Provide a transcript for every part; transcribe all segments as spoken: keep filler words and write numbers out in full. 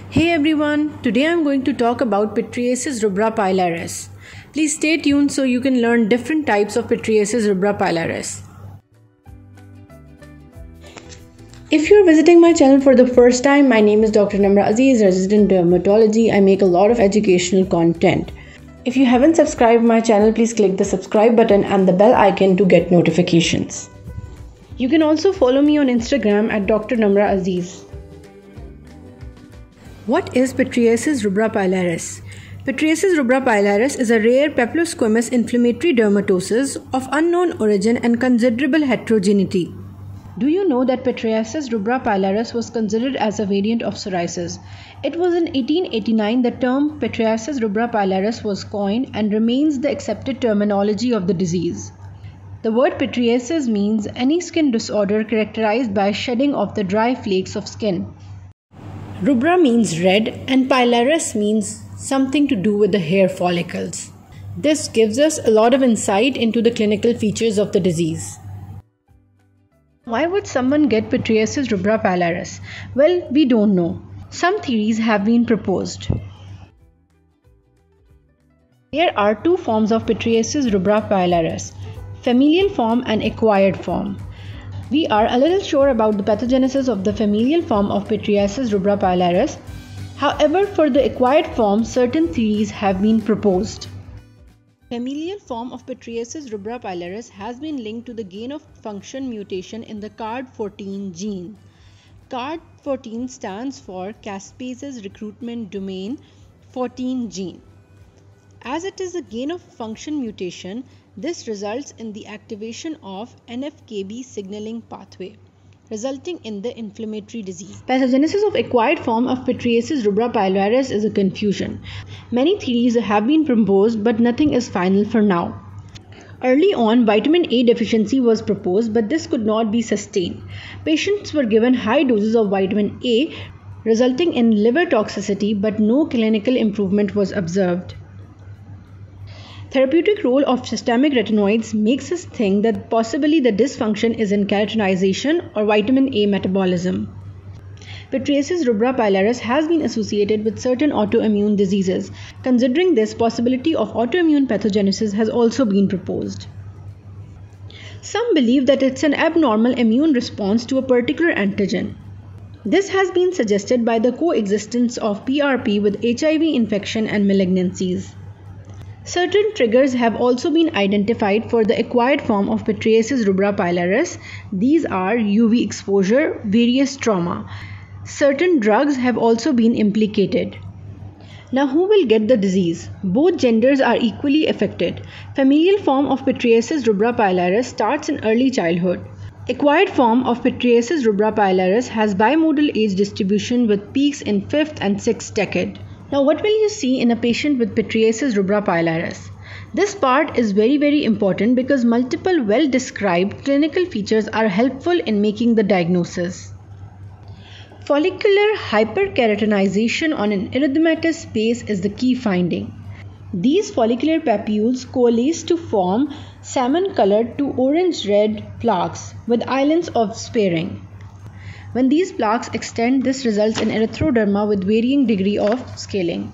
Hey everyone, today I'm going to talk about Pityriasis rubra pilaris. Please stay tuned so you can learn different types of Pityriasis rubra pilaris. If you're visiting my channel for the first time, my name is Doctor Namra Aziz, resident dermatology. I make a lot of educational content. If you haven't subscribed my channel, please click the subscribe button and the bell icon to get notifications. You can also follow me on Instagram at Doctor Namra Aziz. What is Pityriasis rubra pilaris? Pityriasis rubra pilaris is a rare papillosquamous inflammatory dermatosis of unknown origin and considerable heterogeneity. Do you know that Pityriasis rubra pilaris was considered as a variant of psoriasis? It was in eighteen eighty-nine the term Pityriasis rubra pilaris was coined and remains the accepted terminology of the disease. The word pityriasis means any skin disorder characterized by shedding of the dry flakes of skin. Rubra means red and pilaris means something to do with the hair follicles. This gives us a lot of insight into the clinical features of the disease. Why would someone get Pityriasis rubra pilaris? Well, we don't know. Some theories have been proposed. There are two forms of Pityriasis rubra pilaris, familial form and acquired form. We are a little sure about the pathogenesis of the familial form of Pityriasis rubra pilaris. However, for the acquired form, certain theories have been proposed. Familial form of Pityriasis rubra pilaris has been linked to the gain of function mutation in the C A R D fourteen gene. C A R D fourteen stands for caspase's recruitment domain fourteen gene. As it is a gain of function mutation, this results in the activation of N F K B signaling pathway, resulting in the inflammatory disease. Pathogenesis of acquired form of Pityriasis rubra pilaris is a confusion. Many theories have been proposed, but nothing is final for now. Early on, vitamin A deficiency was proposed, but this could not be sustained. Patients were given high doses of vitamin A, resulting in liver toxicity, but no clinical improvement was observed. Therapeutic role of systemic retinoids makes us think that possibly the dysfunction is in keratinization or vitamin A metabolism. Pityriasis rubra pilaris has been associated with certain autoimmune diseases. Considering this, possibility of autoimmune pathogenesis has also been proposed. Some believe that it's an abnormal immune response to a particular antigen. This has been suggested by the coexistence of P R P with H I V infection and malignancies. Certain triggers have also been identified for the acquired form of Pityriasis rubra pilaris. These are U V exposure, various trauma. Certain drugs have also been implicated. Now, who will get the disease? Both genders are equally affected. Familial form of Pityriasis rubra pilaris starts in early childhood. Acquired form of Pityriasis rubra pilaris has bimodal age distribution with peaks in fifth and sixth decade. Now, what will you see in a patient with Pityriasis rubra pilaris? This part is very very important because multiple well-described clinical features are helpful in making the diagnosis. Follicular hyperkeratinization on an erythematous space is the key finding. These follicular papules coalesce to form salmon-colored to orange-red plaques with islands of sparing. When these plaques extend, this results in erythroderma with varying degree of scaling.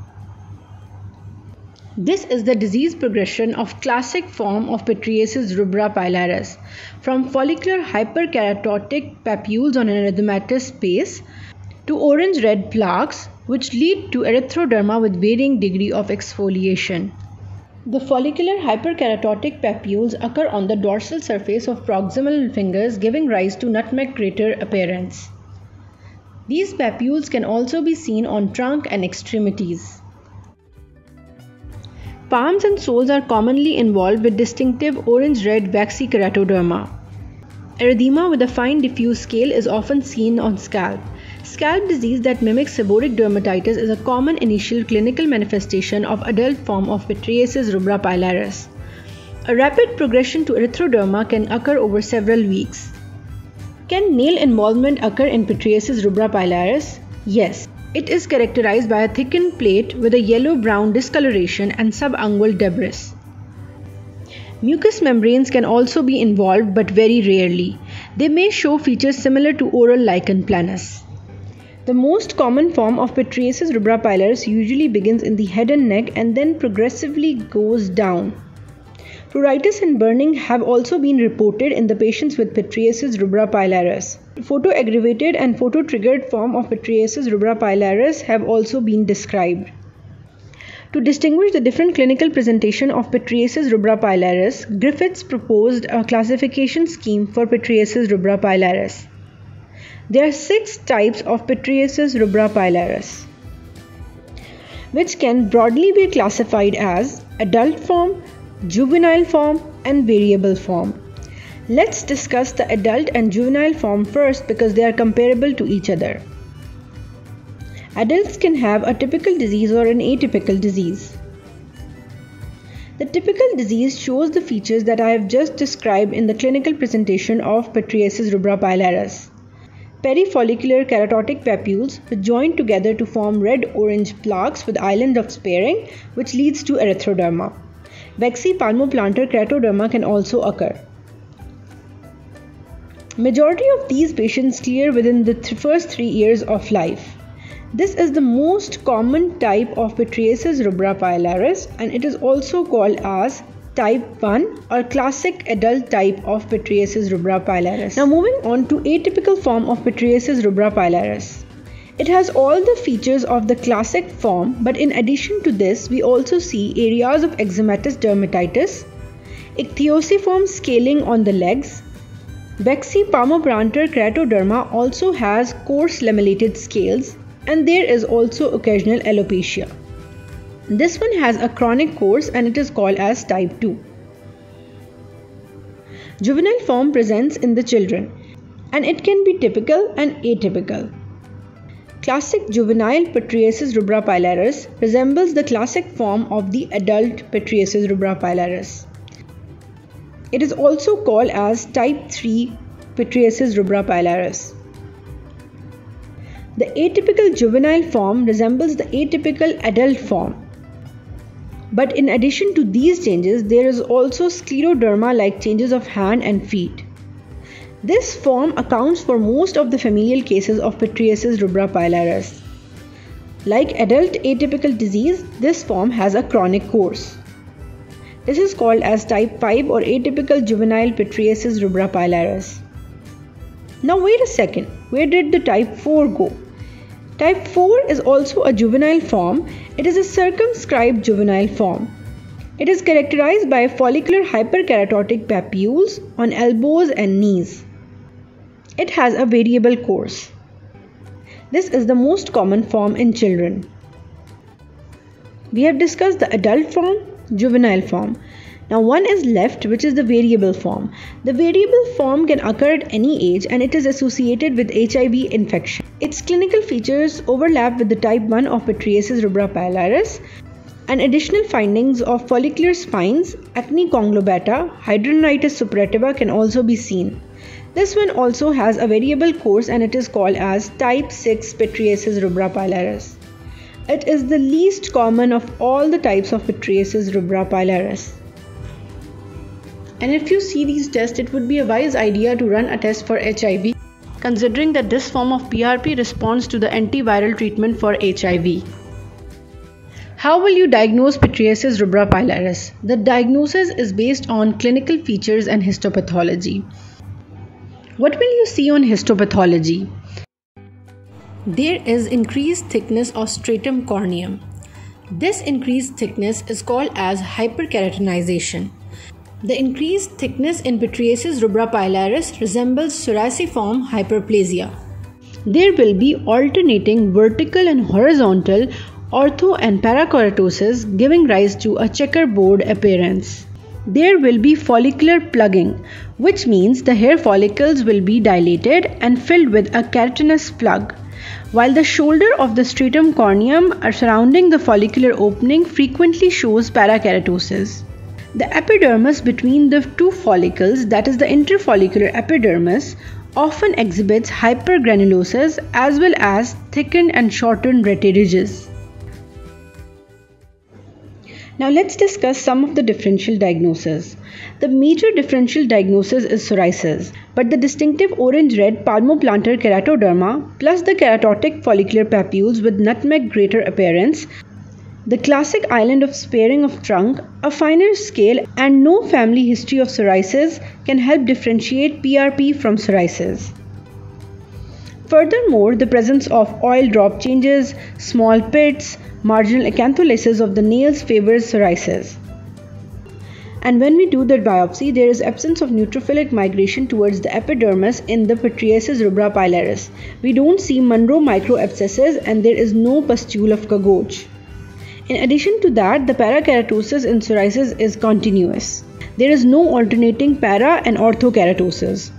This is the disease progression of classic form of Pityriasis rubra pilaris, from follicular hyperkeratotic papules on an erythematous space to orange-red plaques, which lead to erythroderma with varying degree of exfoliation. The follicular hyperkeratotic papules occur on the dorsal surface of proximal fingers, giving rise to nutmeg crater appearance. These papules can also be seen on trunk and extremities. Palms and soles are commonly involved with distinctive orange-red waxy keratoderma. Erythema with a fine diffuse scale is often seen on scalp. Scalp disease that mimics seborrheic dermatitis is a common initial clinical manifestation of adult form of Pityriasis rubra pilaris. A rapid progression to erythroderma can occur over several weeks. Can nail involvement occur in Pityriasis rubra pilaris? Yes. It is characterized by a thickened plate with a yellow-brown discoloration and subungual debris. Mucous membranes can also be involved, but very rarely. They may show features similar to oral lichen planus. The most common form of pityriasis rubra pilaris usually begins in the head and neck and then progressively goes down. Pruritus and burning have also been reported in the patients with pityriasis rubra pilaris. Photoaggravated and phototriggered form of pityriasis rubra pilaris have also been described. To distinguish the different clinical presentation of pityriasis rubra pilaris, Griffiths proposed a classification scheme for pityriasis rubra pilaris. There are six types of pityriasis rubra pilaris, which can broadly be classified as adult form, juvenile form, and variable form. Let's discuss the adult and juvenile form first because they are comparable to each other. Adults can have a typical disease or an atypical disease. The typical disease shows the features that I have just described in the clinical presentation of pityriasis rubra pilaris. Perifollicular keratotic papules which join together to form red-orange plaques with island of sparing, which leads to erythroderma. Vexi palmoplantar keratoderma can also occur. Majority of these patients clear within the th- first three years of life. This is the most common type of pityriasis rubra pilaris and it is also called as type one or classic adult type of pityriasis rubra pilaris. Now moving on to atypical form of pityriasis rubra pilaris. It has all the features of the classic form, but in addition to this, we also see areas of eczematous dermatitis, ichthyosiform scaling on the legs. Vexi palmoplantar keratoderma also has coarse lamellated scales, and there is also occasional alopecia. This one has a chronic course and it is called as type two. Juvenile form presents in the children, and it can be typical and atypical. Classic juvenile pityriasis rubra pilaris resembles the classic form of the adult pityriasis rubra pilaris. It is also called as type three pityriasis rubra pilaris. The atypical juvenile form resembles the atypical adult form. But in addition to these changes, there is also scleroderma-like changes of hand and feet. This form accounts for most of the familial cases of pityriasis rubra pilaris. Like adult atypical disease, this form has a chronic course. This is called as type five or atypical juvenile pityriasis rubra pilaris. Now wait a second, where did the type four go? Type four is also a juvenile form. It is a circumscribed juvenile form. It is characterized by follicular hyperkeratotic papules on elbows and knees. It has a variable course. This is the most common form in children. We have discussed the adult form, juvenile form. Now one is left, which is the variable form. The variable form can occur at any age and it is associated with H I V infection. Its clinical features overlap with the type one of pityriasis rubra pilaris, and additional findings of follicular spines, acne conglobata, hidradenitis suppurativa can also be seen. This one also has a variable course and it is called as type six pityriasis rubra pilaris. It is the least common of all the types of pityriasis rubra pilaris. And if you see these tests, it would be a wise idea to run a test for H I V, considering that this form of P R P responds to the antiviral treatment for H I V. How will you diagnose pityriasis rubra pilaris? The diagnosis is based on clinical features and histopathology. What will you see on histopathology? There is increased thickness of stratum corneum. This increased thickness is called as hyperkeratinization. The increased thickness in pityriasis rubra pilaris resembles psoriasiform hyperplasia. There will be alternating vertical and horizontal ortho and parakeratosis, giving rise to a checkerboard appearance. There will be follicular plugging, which means the hair follicles will be dilated and filled with a keratinous plug, while the shoulder of the stratum corneum surrounding the follicular opening frequently shows parakeratosis. The epidermis between the two follicles, that is the interfollicular epidermis, often exhibits hypergranulosis as well as thickened and shortened rete ridges. Now let's discuss some of the differential diagnoses. The major differential diagnosis is psoriasis, but the distinctive orange-red palmoplantar keratoderma plus the keratotic follicular papules with nutmeg grater appearance, the classic island of sparing of trunk, a finer scale and no family history of psoriasis can help differentiate P R P from psoriasis. Furthermore, the presence of oil drop changes, small pits, marginal acantholysis of the nails favors psoriasis. And when we do the biopsy, there is absence of neutrophilic migration towards the epidermis in the Pityriasis rubra pilaris. We don't see Monro microabscesses and there is no pustule of Kagoch. In addition to that, the parakeratosis in psoriasis is continuous. There is no alternating para and orthokeratosis.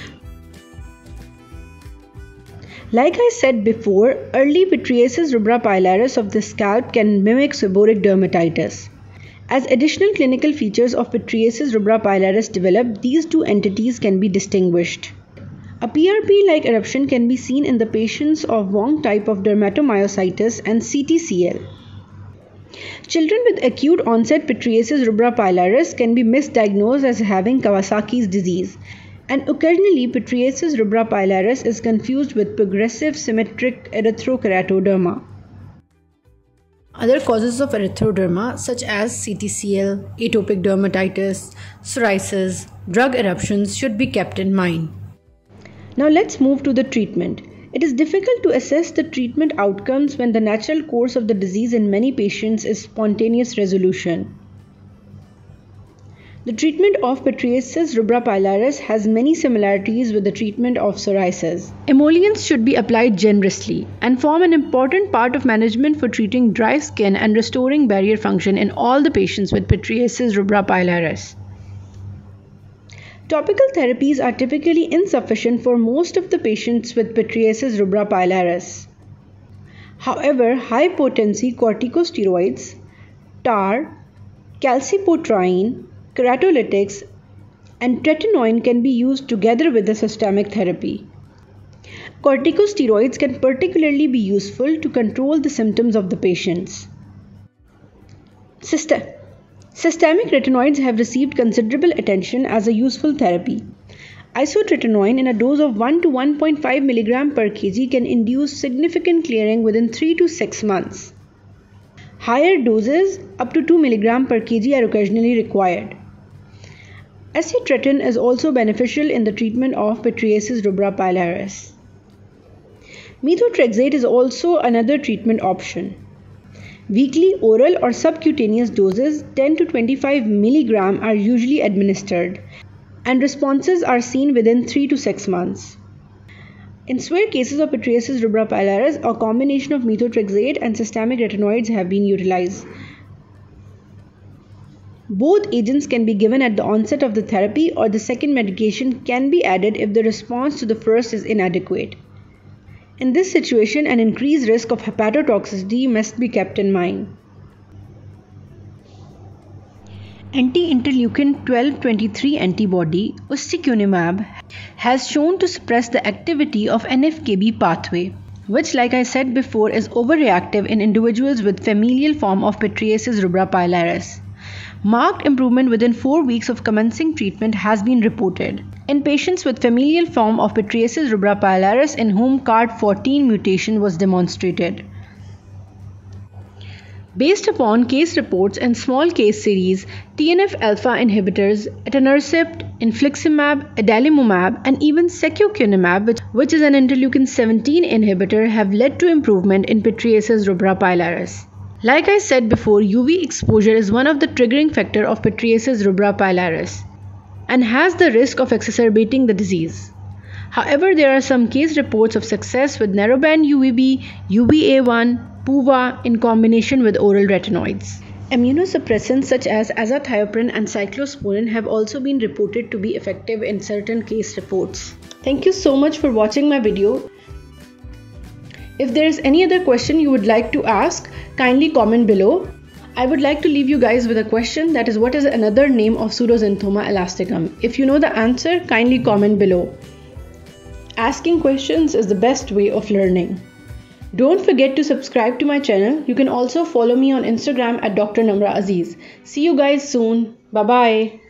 Like I said before, early Pityriasis rubra pilaris of the scalp can mimic seborrheic dermatitis. As additional clinical features of Pityriasis rubra pilaris develop, these two entities can be distinguished. A P R P-like eruption can be seen in the patients of Wong type of dermatomyositis and C T C L. Children with acute onset Pityriasis rubra pilaris can be misdiagnosed as having Kawasaki's disease, and occasionally Pityriasis rubra pilaris is confused with progressive symmetric erythrokeratoderma. Other causes of erythroderma such as C T C L, atopic dermatitis, psoriasis, drug eruptions should be kept in mind. Now let's move to the treatment. It is difficult to assess the treatment outcomes when the natural course of the disease in many patients is spontaneous resolution. The treatment of Pityriasis rubra pilaris has many similarities with the treatment of psoriasis. Emollients should be applied generously and form an important part of management for treating dry skin and restoring barrier function in all the patients with Pityriasis rubra pilaris. Topical therapies are typically insufficient for most of the patients with Pityriasis rubra pilaris. However, high-potency corticosteroids, T A R, calcipotriene, keratolytics, and tretinoin can be used together with the systemic therapy. Corticosteroids can particularly be useful to control the symptoms of the patients. System Systemic retinoids have received considerable attention as a useful therapy. Isotretinoin in a dose of one to one point five milligrams per kg can induce significant clearing within three to six months. Higher doses, up to two milligrams per kg, are occasionally required. Acitretin is also beneficial in the treatment of Pityriasis rubra pilaris. Methotrexate is also another treatment option. Weekly oral or subcutaneous doses ten to twenty-five milligrams are usually administered, and responses are seen within three to six months. In severe cases of Pityriasis rubra pilaris, a combination of methotrexate and systemic retinoids have been utilized. Both agents can be given at the onset of the therapy, or the second medication can be added if the response to the first is inadequate. In this situation, an increased risk of hepatotoxicity must be kept in mind. Anti-interleukin twelve twenty-three antibody, ustekinumab, has shown to suppress the activity of N F K B pathway, which, like I said before, is overreactive in individuals with familial form of Pityriasis rubra pilaris. Marked improvement within four weeks of commencing treatment has been reported in patients with familial form of Pityriasis rubra pilaris in whom C A R D fourteen mutation was demonstrated. Based upon case reports and small case series, T N F alpha inhibitors, etanercept, infliximab, adalimumab, and even secukinumab, which is an interleukin seventeen inhibitor, have led to improvement in Pityriasis rubra pilaris. Like I said before, U V exposure is one of the triggering factor of Pityriasis rubra pilaris and has the risk of exacerbating the disease. However, there are some case reports of success with narrowband U V B, U V A one, P U V A in combination with oral retinoids. Immunosuppressants such as azathioprine and cyclosporin have also been reported to be effective in certain case reports. Thank you so much for watching my video. If there is any other question you would like to ask, kindly comment below. I would like to leave you guys with a question, that is, what is another name of Pseudoxanthoma elasticum? If you know the answer, kindly comment below. Asking questions is the best way of learning. Don't forget to subscribe to my channel. You can also follow me on Instagram at Doctor Namra Aziz. See you guys soon. Bye bye.